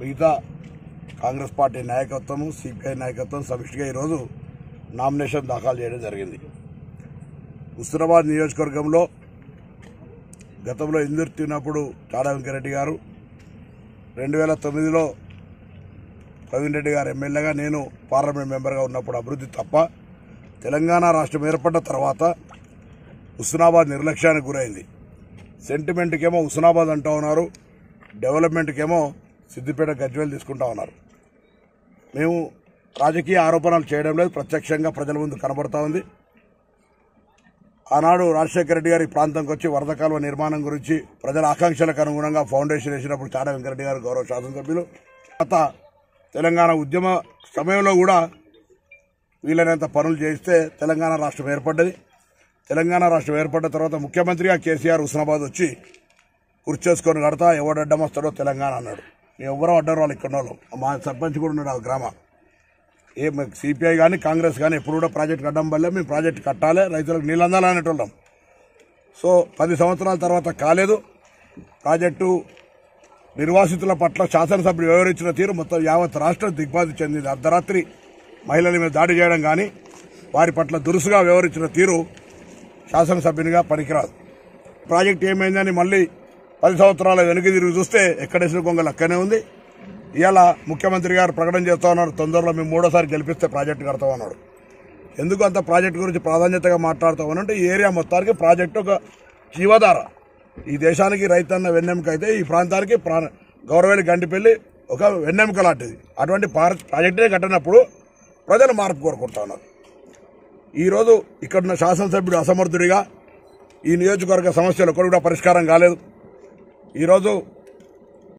మిగతా కాంగ్రెస్ పార్టీ నాయకత్వం, సిపిఐ నాయకత్వం సమిష్టిగా ఈరోజు నామినేషన్ దాఖలు చేయడం జరిగింది. హుస్నాబాద్ నియోజకవర్గంలో గతంలో ఇందుర్తినప్పుడు చాడా వెంకరెడ్డి గారు, 2009లో ప్రవీణ్ రెడ్డి గారు ఎమ్మెల్యేగా, నేను పార్లమెంట్ మెంబర్గా ఉన్నప్పుడు అభివృద్ధి తప్ప తెలంగాణ రాష్ట్రం ఏర్పడ్డ తర్వాత హుస్నాబాద్ నిర్లక్ష్యానికి గురైంది. సెంటిమెంట్కేమో హుస్నాబాద్ అంటూ ఉన్నారు, డెవలప్మెంట్కేమో సిద్దిపేట గజ్వేల్ తీసుకుంటా ఉన్నారు. మేము రాజకీయ ఆరోపణలు చేయడం లేదు, ప్రత్యక్షంగా ప్రజల ముందు కనబడతా ఉంది. ఆనాడు రాజశేఖర రెడ్డి గారు ఈ ప్రాంతంకి వచ్చి వరద కాలువ నిర్మాణం గురించి ప్రజల ఆకాంక్షలకు అనుగుణంగా ఫౌండేషన్ వేసినప్పుడు చాడా వెంకరెడ్డి గారు గౌరవ శాసనసభ్యులు, గత తెలంగాణ ఉద్యమ సమయంలో కూడా వీలైనంత పనులు చేయిస్తే తెలంగాణ రాష్ట్రం ఏర్పడ్డది. తెలంగాణ రాష్ట్రం ఏర్పడ్డ తర్వాత ముఖ్యమంత్రిగా కేసీఆర్ హుస్నాబాద్ వచ్చి కుర్చేసుకొని కడతా, ఎవడు అడ్డం వస్తాడో తెలంగాణ అన్నాడు. మేము ఎవరో అడ్డారు, వాళ్ళు ఇక్కడ వాళ్ళం. మా సర్పంచ్ కూడా ఉన్నాడు ఆ గ్రామ. సిపిఐ కానీ కాంగ్రెస్ కానీ ఎప్పుడు కూడా ప్రాజెక్టు కట్టడం వల్లే మేము ప్రాజెక్టు కట్టాలి, రైతులకు నీళ్ళు అందాలి అనేటోళ్ళం. సో 10 సంవత్సరాల తర్వాత కాలేదు. ప్రాజెక్టు నిర్వాసితుల పట్ల శాసనసభ్యుడు వ్యవహరించిన తీరు మొత్తం యావత్ రాష్ట్రం దిగ్బాధి చెందింది. అర్ధరాత్రి మహిళల మీద దాడి చేయడం కానీ, వారి పట్ల దురుసుగా వ్యవహరించిన తీరు శాసనసభ్యునిగా పనికిరాదు. ప్రాజెక్టు ఏమైందని మళ్ళీ 10 సంవత్సరాల వెనుక తిరిగి చూస్తే ఎక్కడేసిన కొంగలు అక్కనే ఉంది. ఇవాళ ముఖ్యమంత్రి గారు ప్రకటన చేస్తా ఉన్నారు, తొందరలో మేము 3వ సారి గెలిపిస్తే ప్రాజెక్టు కడతామన్నాడు. ఎందుకు అంత ప్రాజెక్టు గురించి ప్రాధాన్యతగా మాట్లాడతామనంటే, ఈ ఏరియా మొత్తానికి ప్రాజెక్టు ఒక జీవధార. ఈ దేశానికి రైతన్న వెన్నెముక అయితే ఈ ప్రాంతానికి గౌరవేలి గంటిపల్లి ఒక వెన్నెముక లాంటిది. అటువంటి ప్రాజెక్టునే కట్టినప్పుడు ప్రజలు మార్పు కోరుకుంటా ఉన్నారు. ఈరోజు ఇక్కడున్న శాసనసభ్యుడు అసమర్థుడిగా ఈ నియోజకవర్గ సమస్యలు ఒకటి కూడా పరిష్కారం కాలేదు. ఈరోజు